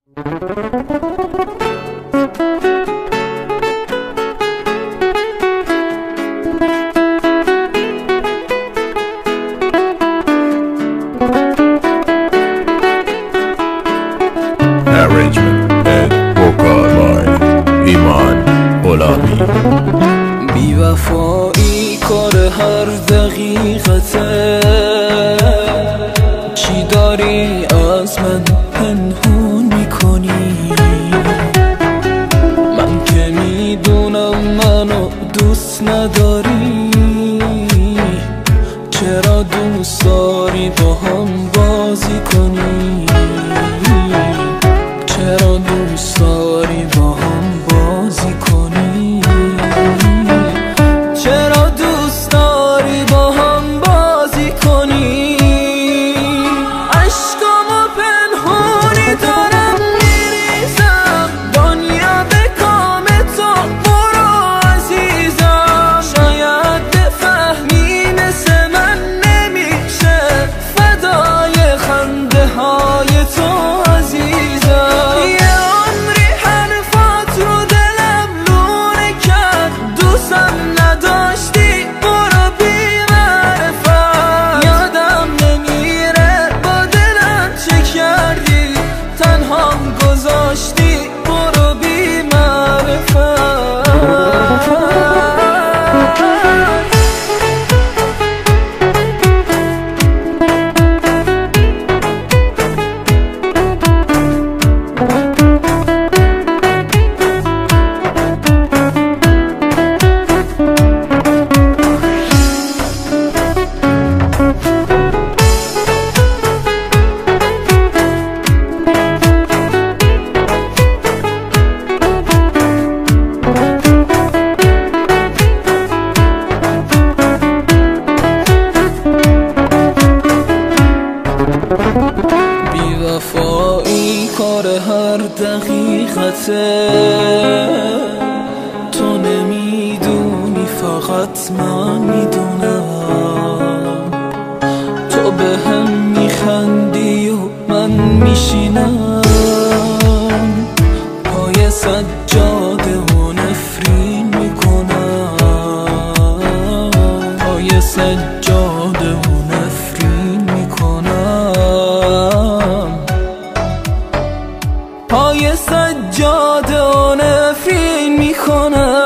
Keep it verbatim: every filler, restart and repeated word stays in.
Arrangement and vocal by ایمان غلامی. بی وفایی کار هر دقیقته، چی داری از من پنهون میکنی؟ من که میدونم منو دوست نداری، چرا دوست داری با هم بازی کنی؟ چرا دوست داری با هم بازی کنی؟ چرا دوست داری با هم بازی کنی؟ عشقامو پنهونی دارم میریزم، دنیا به کام تو برو عزیزم. شاید بفهمی مثل من نمیشه فدای خنده های تو عزیزم. یه عمری حرفات رو دلم لونه کرد، دوستم نداشتی برو بی معرفت. یادم نمیره با دلم چه کردی، تنهام گذاشتی برو بی معرفت. بی وفایی کار هر دقیقته، تو نمیدونی فقط من میدونم. تو به هم میخندی و من میشینم پای سجاده و نفرین میکنم، پای سجاده و نفرین میکنم، پای سجاده و نفرین میکنم.